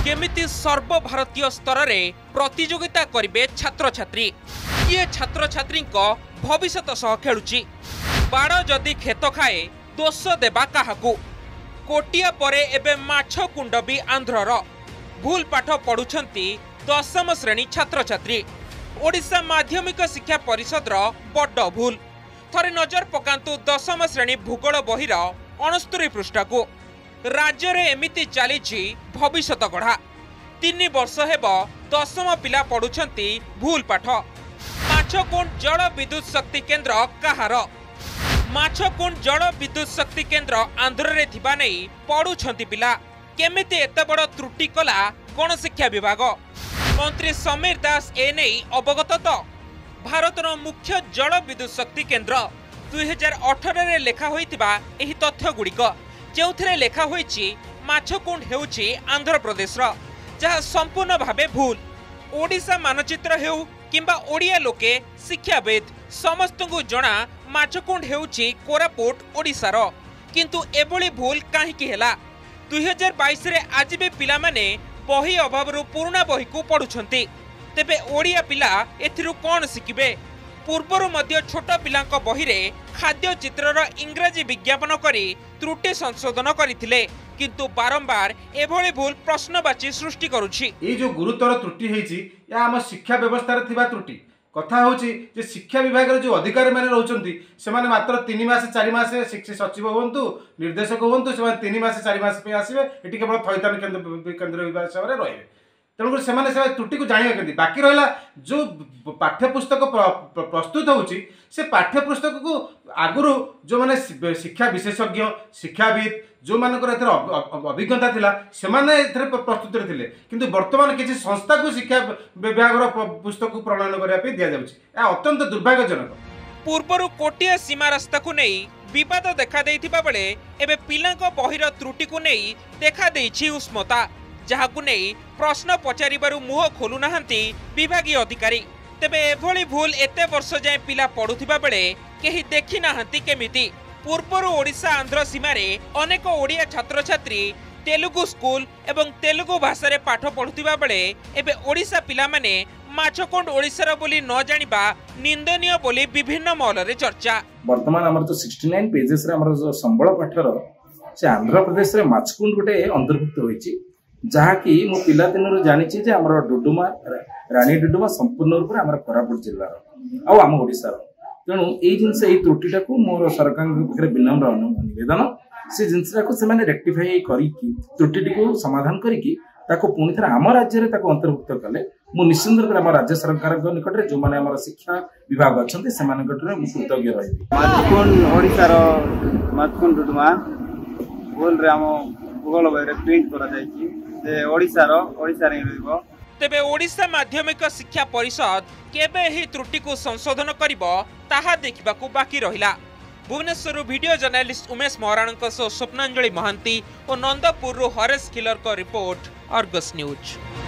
केमिति सर्वभारतीय स्तर में प्रतियोगिता करिवे छात्र छात्री। ये छात्र छात्री भविष्य सह खेलुची। बाड़ जदि खेत खाए दोष देबा काहाकू। कोटिया परे एबे माछ कुंड भी आंध्रर। भूल पाठ पढ़ुछंती 10म श्रेणी छात्र छात्री। ओडिशा माध्यमिक शिक्षा परिषद बड़ भूल। थरे नजर पकांतु 10म श्रेणी भूगोल बहिर 69 पृष्ठ को। राज्य रे एमिति चलीछि भविष्यत गढ़ा। 3 वर्ष हेब 10म पिला पढ़ुछंती भूल पाठ। माछकुंड जल विद्युत शक्ति केन्द्र कहार? माछकुंड जल विद्युत शक्ति केन्द्र आंध्र रे थिबा नहीं पढ़ुछंती पिला। केमिति एते बड़ त्रुटि कला गण शिक्षा विभाग? मंत्री समीर दास ए नहीं अवगत तो? भारतर मुख्य जल विद्युत शक्ति केन्द्र 2018 रे लेखा होइतिबा एही तथ्य गुड़िक जेउथिरे लेखा होइछि माछकुंड हेउछि आंध्र प्रदेश रो, जहा संपूर्ण भावे भूल। ओडिशा मानचित्र हेउ किंबा ओडिया लोके शिक्षाविद समस्तଙ୍କୁ जणा माछकुंड हेउछि कोरापुट ओडिशा रो। किंतु एभली भूल काहेकि हेला? 2022 रे आज भी पिला माने बही अभाव पुराना बही को पढ़ुछंती। तेबे ओडिया पिला एथिरु कोन शिखिबे? पूर्वरु मध्य छोट पिलांक बही रे खाद्य चित्रर इंग्रजी विज्ञापन करी त्रुटि संशोधन करथिले, किंतु बारंबार एभली भूल प्रश्नवाची सृष्टि करुछि। ए जो गुरुतर त्रुटि हेछि या हम शिक्षा व्यवस्था रे थिबा त्रुटि कथा होछि जे शिक्षा विभाग रे जो अधिकारी माने रहउछंती से माने मात्र 3 मास 4 मास शिक्षा सचिव होंतु निर्देशक होंतु से माने 3 मास 4 मास पे आसीबे एटी केवल थैतान केंद्र विभाग हिसाब रे रहिबे। तेणुकर से त्रुटि को जाना के बाकी रहा जो पाठ्यपुस्तक प्रस्तुत होची से पाठ्यपुस्तक को आगुरी जो माने शिक्षा विशेषज्ञ शिक्षाविद जो मानकर अभिज्ञता थिला से माने प्रस्तुत थे, किंतु वर्तमान किसी संस्था को शिक्षा विभाग पुस्तक को प्रणयन करने दि जाउछि। अत्यंत दुर्भाग्यजनक। पूर्वरु कोटिया सीमा रास्ता को नहीं विवाद देखा देइथिबा बेले एबे पिलांक बहिर त्रुटि को नहीं देखा देइछि उष्मता, जहाकु नहीं प्रश्न पचारिबारु मुह खोलु नाहंती विभागीय अधिकारी। तेबे एभली भूल एते वर्ष जाए पिला पढ़ुथिबा बेले केही देखि नाहंती केमिति? पूर्वरु ओडिशा आंध्र सीमारे अनेक ओडिया छात्र छात्री तेलुगु स्कूल एवं तेलुगु भाषा रे पाठ पढ़ुथिबा बेले एबे ओडिशा पिला माने माछकुंड ओडिशार बोली न जानिबा निंदनीय बोली विभिन्न महल रे चर्चा। वर्तमान हमर तो 69 पेजेस रे हमर जो संबळ पाठर से आंध्र प्रदेश रे माछकुंड गोटे अंतर्भुक्त होईची, जहा कि मो पिला दिन जानी जे हमर डुडुमा रानी डुडुमा संपूर्ण रूप से कोरापुट जिल्लार आउ आम ओडिशार। तेणु यही जिनस यही त्रुटिटा को मोर सरकार पाखे विनम्र निवेदन से जिनसा को से रेक्टिफाई करिकी त्रुटिटी को समाधान करिकी ताको पुणी थे आम राज्य में अंतर्भुक्त कले मु निश्चिंत रूप में राज्य सरकार निकट में जो मैंने आम शिक्षा विभाग अच्छा से कृतज्ञ रही। माछकुंड ओडिशार माछकुंड डुडुमा भूल रे आम भूगोल बही प्रिंट करा जायछि से ओडिशा रे रहइबो। तेबे ओडिशा माध्यमिक शिक्षा परिषद केबे एही त्रुटि को संशोधन करिबो ताहा देखिबाकू बाकी रहिला। भुवनेश्वर वीडियो जर्नलिस्ट उमेश महाराणक सह स्वप्नांजलि महांती और नंदपुर हरेश किलर को रिपोर्ट, अर्गस न्यूज।